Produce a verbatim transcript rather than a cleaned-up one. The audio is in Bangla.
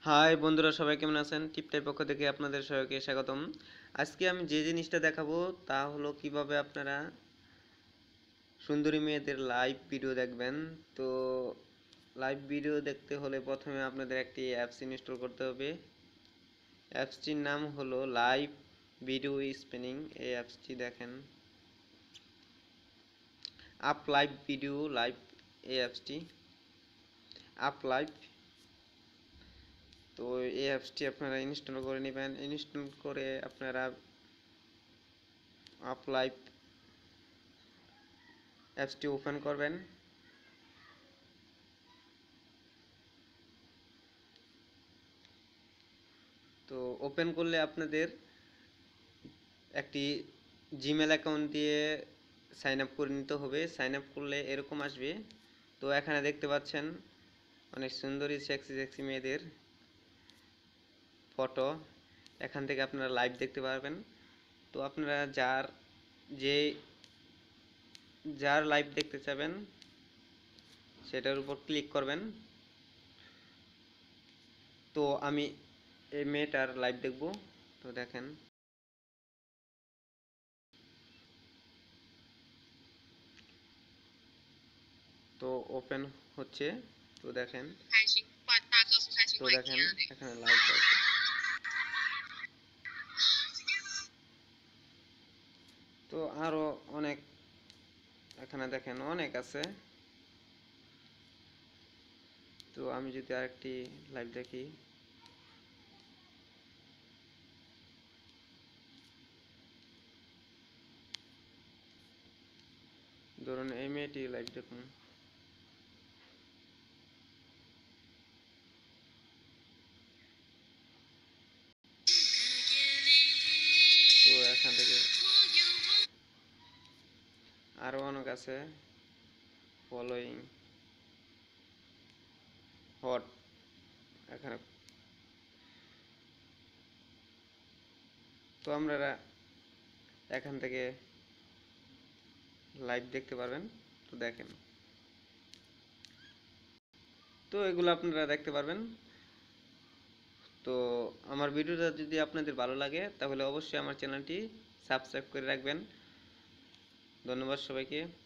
হাই বন্ধুরা, সবাই কেমন আছেন? টিপটাই পক্ষ থেকে আপনাদের সবাইকে স্বাগতম। আজকে আমি যে জিনিসটা দেখাবো তা হলো কিভাবে আপনারা সুন্দরী মেয়েদের লাইভ ভিডিও দেখবেন। তো লাইভ ভিডিও দেখতে হলে প্রথমে আপনাদের একটি অ্যাপস ইনস্টল করতে হবে। অ্যাপসটির নাম হলো লাইভ ভিডিও স্পিনিং। এই অ্যাপসটি দেখেন, আপ লাইভ ভিডিও লাইভ, এই অ্যাপসটি আপ লাইভ। তো এই অ্যাপসটি আপনারা ইনস্টল করে নেবেন। ইনস্টল করে আপনারা আপ লাইভ অ্যাপসটি ওপেন করবেন। তো ওপেন করলে আপনাদের একটি জিমেল অ্যাকাউন্ট দিয়ে সাইন আপ করে নিতে হবে। সাইন আপ করলে এরকম আসবে। তো এখানে দেখতে পাচ্ছেন অনেক সুন্দরী সেক্সি সেক্সি মেয়েদের ফটো। এখান থেকে আপনারা লাইভ দেখতে পারবেন। তো আপনারা যার যে যার লাইভ দেখতে চাবেন সেটার উপর ক্লিক করবেন। তো আমি এই মেয়েটার লাইভ দেখব। তো দেখেন, তো ওপেন হচ্ছে। তো দেখেন তো দেখেন এখানে লাইভ আছে। তো আরো অনেক এখানে দেখেন অনেক আছে। তো আমি যদি আরেকটি লাইভ দেখি, ধরুন এই মেয়েটি লাইভ দেখুন। তো এখান থেকে আরো অনেক আছে। ফলোয়িং হট, এখানে। তো আপনারা এখান থেকে লাইভ দেখতে পারবেন। তো দেখেন, তো এগুলো আপনারা দেখতে পারবেন। তো আমার ভিডিওটা যদি আপনাদের ভালো লাগে তাহলে অবশ্যই আমার চ্যানেলটি সাবস্ক্রাইব করে রাখবেন। ধন্যবাদ সবাইকে।